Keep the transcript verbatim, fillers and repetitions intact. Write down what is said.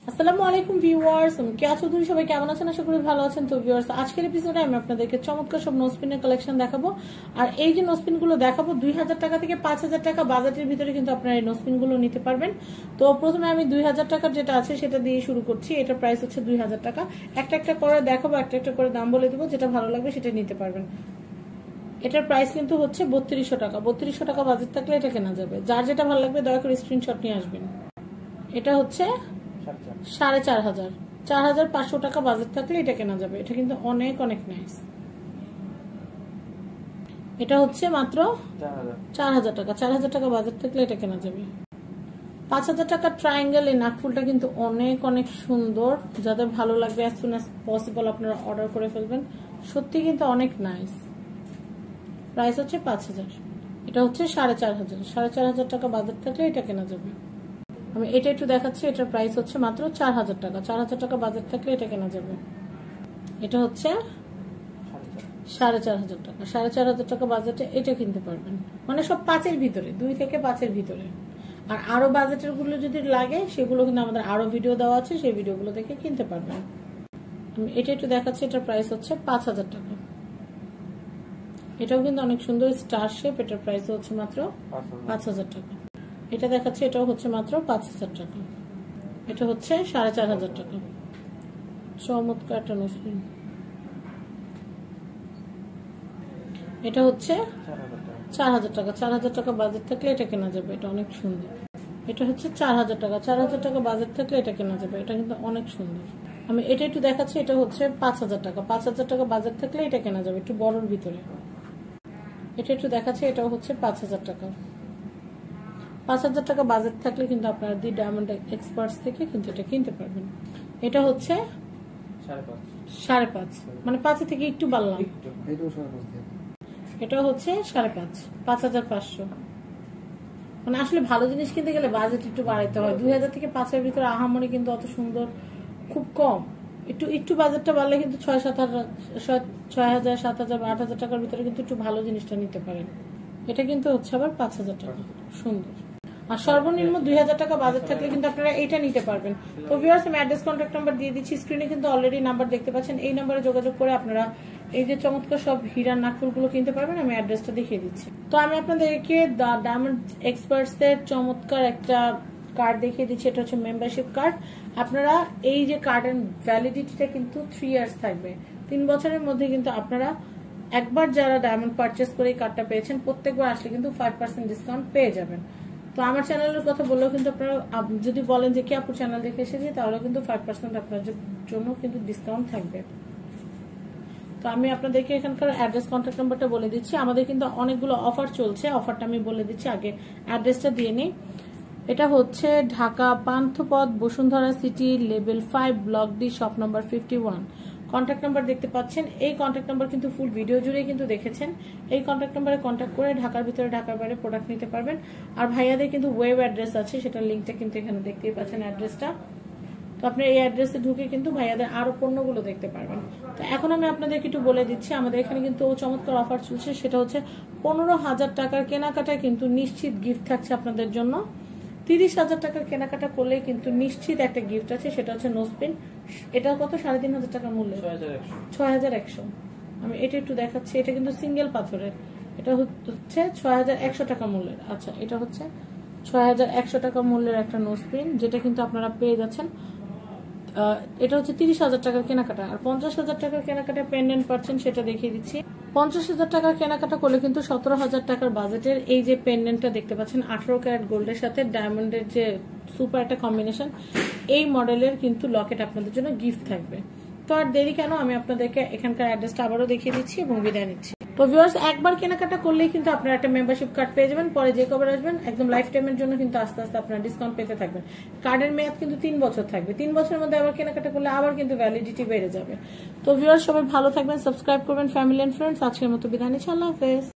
আসসালামু আলাইকুম ভিউয়ার্স, আমি কেয়া চৌধুরী। সবাই কেমন আছেন? আশা করি ভালো আছেন। তো ভিউয়ার্স, আজকের এপিসোডে আমি আপনাদেরকে চমৎকার সব নোজপিনের কালেকশন দেখাবো। আর এই যে নোজপিন গুলো দেখাবো, দুই হাজার টাকা থেকে পাঁচ হাজার টাকা বাজেটের ভিতরে কিন্তু আপনারা এই নোজপিন গুলো নিতে পারবেন। তো প্রথমে আমি দুই হাজার টাকার যেটা আছে সেটা দিয়ে শুরু করছি। এটার প্রাইস হচ্ছে দুই হাজার টাকা। একটা একটা করে দেখাবো, একটা একটা করে দাম বলে দেবো, যেটা ভালো লাগবে সেটা নিতে পারবেন। এটার প্রাইস কিন্তু হচ্ছে বত্রিশশো টাকা। বত্রিশশো টাকা বাজেট থাকলে এটা কেনা যাবে। যার যেটা ভালো লাগবে দয়া করে স্ক্রিনশট নিয়ে আসবেন। এটা হচ্ছে সাড়ে চার হাজার চার হাজার পাঁচশো টাকা বাজেট থাকলে এটা কেনা যাবে। এটা কিন্তু অনেক অনেক নাইস। এটা হচ্ছে মাত্র চার হাজার টাকা। চার হাজার টাকা বাজেট থাকলে এটা কেনা যাবে। পাঁচ হাজার টাকা ট্রায়াঙ্গেল এই নাকফুলটা কিন্তু অনেক অনেক সুন্দর। যাদের ভালো লাগবে অ্যাজ সুন অ্যাজ পসিবল আপনারা অর্ডার করে ফেলবেন। সত্যি কিন্তু অনেক নাইস। প্রাইস হচ্ছে পাঁচ হাজার। এটা হচ্ছে সাড়ে চার হাজার সাড়ে চার হাজার টাকা বাজেট থাকলে এটা কেনা যাবে। আমি এটা একটু দেখাচ্ছি। এটার প্রাইস হচ্ছে মাত্র চার হাজার টাকা। চার হাজার টাকা বাজেট থাকলে এটা কেনা যাবে। এটা হচ্ছে সাড়ে চার হাজার টাকা। সাড়ে চার হাজার টাকা বাজেটে এটা কিনতে পারবেন। মানে সব পাঁচের ভিতরে, দুই থেকে পাঁচের ভিতরে। আর আরো বাজেটের গুলো যদি লাগে সেগুলো কিন্তু আমাদের আরো ভিডিও দেওয়া আছে, সেই ভিডিওগুলো দেখে কিনতে পারবেন। আমি এটা একটু দেখাচ্ছি। এটার প্রাইস হচ্ছে পাঁচ হাজার টাকা। এটাও কিন্তু অনেক সুন্দর স্টার শেপ। এটার প্রাইস হচ্ছে মাত্র পাঁচ হাজার টাকা। এটা দেখাচ্ছে, এটাও হচ্ছে মাত্র পাঁচ হাজার টাকা। এটা হচ্ছে সাড়ে চার হাজার টাকা। চমৎকার একটা নোজপিন। এটা হচ্ছে চার হাজার টাকা। চার হাজার টাকা বাজেট থাকলে এটা কেনা যাবে। এটা অনেক সুন্দর। এটা হচ্ছে চার হাজার টাকা। চার হাজার টাকা বাজেট থাকলে এটা কেনা যাবে। এটা কিন্তু অনেক সুন্দর। আমি এটা একটু দেখাচ্ছি। এটা হচ্ছে পাঁচ হাজার টাকা। পাঁচ হাজার টাকা বাজেট থাকলে এটা কেনা যাবে, একটু বড়র ভিতরে। এটা একটু দেখাচ্ছি। এটাও হচ্ছে পাঁচ হাজার টাকা। পাঁচ হাজার টাকা বাজেট থাকলে কিন্তু আপনারা দি ডায়মন্ড এক্সপার্টস থেকে কিন্তু এটা কিনতে পারবেন। এটা হচ্ছে সাড়ে পাঁচ, মানে পাঁচ থেকে একটু বাড়লাম। এটা হচ্ছে সাড়ে পাঁচ, পাঁচ হাজার পাঁচশো। মানে আসলে ভালো জিনিস কিনতে গেলে বাজেট একটু বাড়াইতে হয়। দুই হাজার থেকে পাঁচের ভিতরে আহামরি কিন্তু অত সুন্দর খুব কম। একটু একটু বাজেটটা বাড়লে কিন্তু ছয় সাত হাজার ছয় হাজার সাত হাজার বা আট হাজার টাকার ভিতরে কিন্তু একটু ভালো জিনিসটা নিতে পারেন। এটা কিন্তু হচ্ছে আবার পাঁচ হাজার টাকা। সুন্দর। আর সর্বনিম্ন দুই হাজার টাকা বাজেট থাকলে কিন্তু আপনারা এটা নিতে পারবেন। তো ভিউয়ার্স, আমি অ্যাড্রেস কন্ট্যাক্ট নাম্বার দিয়ে দিচ্ছি স্ক্রিনে, কিন্তু অলরেডি নাম্বার দেখতে পাচ্ছেন। এই নাম্বারে যোগাযোগ করে আপনারা এই যে চমৎকার সব হীরার নাকফুলগুলো কিনতে পারবেন। আমি অ্যাড্রেসটা দেখিয়ে দিচ্ছি। তো আমি আপনাদেরকে দ্য ডায়মন্ড এক্সপার্টস এর চমৎকার একটা কার্ড দেখিয়ে দিচ্ছি। এটা হচ্ছে মেম্বারশিপ কার্ড। আপনারা এই যে কার্ডের ভ্যালিডিটিটা কিন্তু থ্রি ইয়ার্স থাকবে। তিন বছরের মধ্যে কিন্তু আপনারা একবার যারা ডায়মন্ড পারচেস করে এই কার্ডটা পেয়েছেন, প্রত্যেকবার আসলে কিন্তু ফাইভ পার্সেন্ট ডিসকাউন্ট পেয়ে যাবেন। তো আমার চ্যানেলের কথা বললেও কিন্তু আপনারা যদি বলেন যে কি আপুর চ্যানেল দেখে এসেছি, তাহলে কিন্তু ফাইভ পার্সেন্ট আপনাদের জন্য কিন্তু ডিসকাউন্ট থাকবে। তো আমি আপনাদেরকে এখানকার অ্যাড্রেস কন্ট্যাক্ট নাম্বারটা বলে দিচ্ছি। আমাদের কিন্তু অনেকগুলো অফার চলছে। অফারটা আমি বলে দিচ্ছি, আগে অ্যাড্রেসটা দিয়ে নিই। এটা হচ্ছে Dhaka Panthapath, Bashundhara city, level five, block D, shop number fifty one. Contact number দেখতে পাচ্ছেন। এই কন্ট্যাক্ট নাম্বার কিন্তু ফুল ভিডিও জুড়ে কিন্তু দেখেছেন। এই কন্ট্যাক্ট নাম্বারে কন্ট্যাক্ট করে ঢাকার ভিতরে ঢাকার বাইরে প্রোডাক্ট নিতে পারবেন। আর ভাইয়াদের কিন্তু ওয়েব অ্যাড্রেস আছে, সেটার লিঙ্কটা কিন্তু এখানে দেখতেই পাচ্ছেন অ্যাড্রেসটা। তো আপনি এই অ্যাড্রেসে ঢুকে কিন্তু ভাইয়াদের আরো পণ্যগুলো দেখতে পারবেন। তো এখন আমি আপনাদেরকে একটু বলে দিচ্ছি, আমাদের এখানে কিন্তু চমৎকার অফার চলছে। সেটা হচ্ছে পনেরো হাজার টাকার কেনাকাটায় কিন্তু নিশ্চিত গিফট থাকছে আপনাদের জন্য। তিরিশ হাজার টাকার কেনাকাটা করলে কিন্তু নিশ্চিত একটা গিফট আছে, সেটা হচ্ছে নোজপিন। এটা কত? সাড়ে তিন হাজার টাকার মূল্য, ছয় হাজার একশো। আমি এটা একটু দেখাচ্ছি। এটা কিন্তু সিঙ্গেল পাথরের। এটা হচ্ছে ছয় হাজার একশো টাকা মূল্যের। আচ্ছা, এটা হচ্ছে ছয় হাজার একশো টাকা মূল্যের একটা নোজপিন, যেটা কিন্তু আপনারা পেয়ে যাচ্ছেন। এটা হচ্ছে তিরিশ হাজার টাকার কেনাকাটা। আর পঞ্চাশ হাজার টাকার কেনাকাটা পেন্ডেন্ট পাচ্ছেন, সেটা দেখিয়ে দিচ্ছি। পঞ্চাশ হাজার টাকার কেনাকাটা করলে কিন্তু সতেরো হাজার টাকার বাজেটের এই যে পেন্ডেন্টটা দেখতে পাচ্ছেন, আঠারো ক্যারেট গোল্ডের সাথে ডায়মন্ডের যে সুপার একটা কম্বিনেশন, এই মডেলের কিন্তু লকেট আপনাদের জন্য গিফট থাকবে। তো আর দেরি কেন, আমি আপনাদেরকে এখানকার অ্যাড্রেসটা আবারও দেখিয়ে দিচ্ছি এবং বিদায় নিচ্ছি। তো ভিউয়ার্স, একবার কেনাকাটা করলেই কিন্তু আপনারা একটা মেম্বারশিপ কার্ড পেয়ে যাবেন। পরে যে কবে আসবেন একদম লাইফ টাইমের জন্য কিন্তু আস্তে আস্তে আপনারা ডিসকাউন্ট পেতে থাকবেন। কার্ডের মেয়াদ কিন্তু তিন বছর থাকবে। তিন বছরের মধ্যে আবার কেনাকাটা করলে আবার কিন্তু ভ্যালিডিটি বেড়ে যাবে। তো ভিউয়ার্স, সবাই ভালো থাকবেন, সাবস্ক্রাইব করবেন ফ্যামিলি এন্ড ফ্রেন্ডস। আজকের মতো বিদায় নিচ্ছি। আল্লাহ হাফেজ।